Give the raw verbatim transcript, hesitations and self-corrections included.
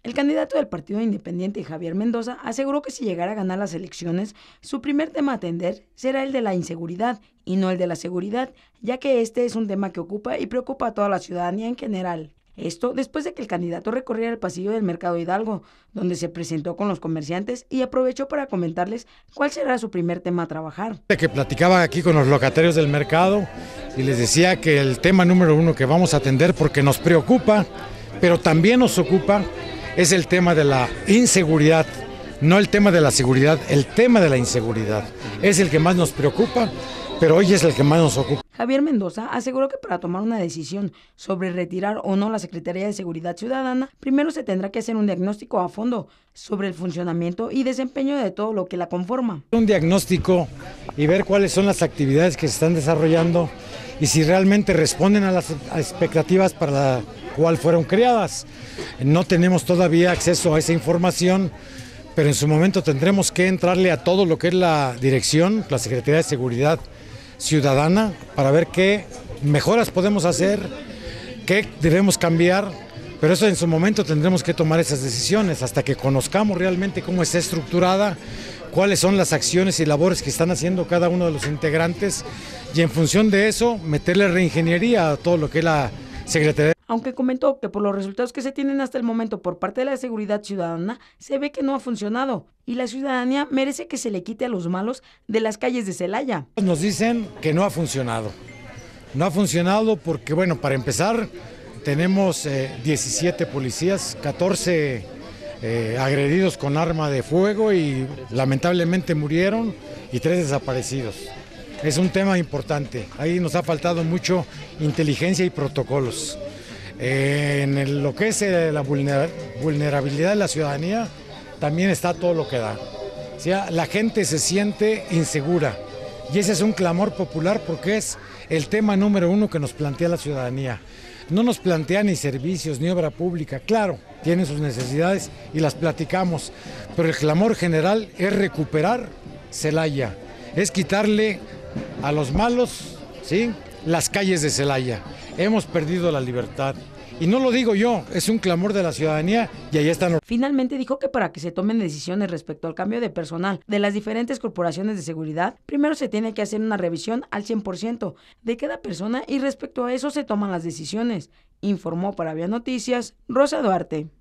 El candidato del Partido Independiente, Javier Mendoza, aseguró que si llegara a ganar las elecciones, su primer tema a atender será el de la inseguridad y no el de la seguridad, ya que este es un tema que ocupa y preocupa a toda la ciudadanía en general. Esto después de que el candidato recorriera el pasillo del Mercado Hidalgo, donde se presentó con los comerciantes y aprovechó para comentarles cuál será su primer tema a trabajar. Que platicaba aquí con los locatarios del mercado y les decía que el tema número uno que vamos a atender, porque nos preocupa, pero también nos ocupa, es el tema de la inseguridad, no el tema de la seguridad, el tema de la inseguridad. Es el que más nos preocupa, pero hoy es el que más nos ocupa. Javier Mendoza aseguró que para tomar una decisión sobre retirar o no la Secretaría de Seguridad Ciudadana, primero se tendrá que hacer un diagnóstico a fondo sobre el funcionamiento y desempeño de todo lo que la conforma. Un diagnóstico y ver cuáles son las actividades que se están desarrollando y si realmente responden a las expectativas para la cual fueron creadas. No tenemos todavía acceso a esa información, pero en su momento tendremos que entrarle a todo lo que es la dirección, la Secretaría de Seguridad Ciudadana, para ver qué mejoras podemos hacer, qué debemos cambiar, pero eso en su momento tendremos que tomar esas decisiones hasta que conozcamos realmente cómo está estructurada, cuáles son las acciones y labores que están haciendo cada uno de los integrantes y en función de eso meterle reingeniería a todo lo que es la Secretaría. Aunque comentó que por los resultados que se tienen hasta el momento por parte de la seguridad ciudadana, se ve que no ha funcionado y la ciudadanía merece que se le quite a los malos de las calles de Celaya. Nos dicen que no ha funcionado. No ha funcionado porque, bueno, para empezar, tenemos eh, diecisiete policías, catorce eh, agredidos con arma de fuego y lamentablemente murieron y tres desaparecidos. Es un tema importante. Ahí nos ha faltado mucho inteligencia y protocolos. Eh, en el, lo que es eh, la vulner, vulnerabilidad de la ciudadanía, también está todo lo que da. O sea, la gente se siente insegura y ese es un clamor popular porque es el tema número uno que nos plantea la ciudadanía. No nos plantea ni servicios ni obra pública, claro, tienen sus necesidades y las platicamos, pero el clamor general es recuperar Celaya, es quitarle a los malos, ¿sí?, las calles de Celaya. Hemos perdido la libertad. Y no lo digo yo, es un clamor de la ciudadanía y ahí están. Finalmente dijo que para que se tomen decisiones respecto al cambio de personal de las diferentes corporaciones de seguridad, primero se tiene que hacer una revisión al cien por ciento de cada persona y respecto a eso se toman las decisiones. Informó para Vía Noticias, Rosa Duarte.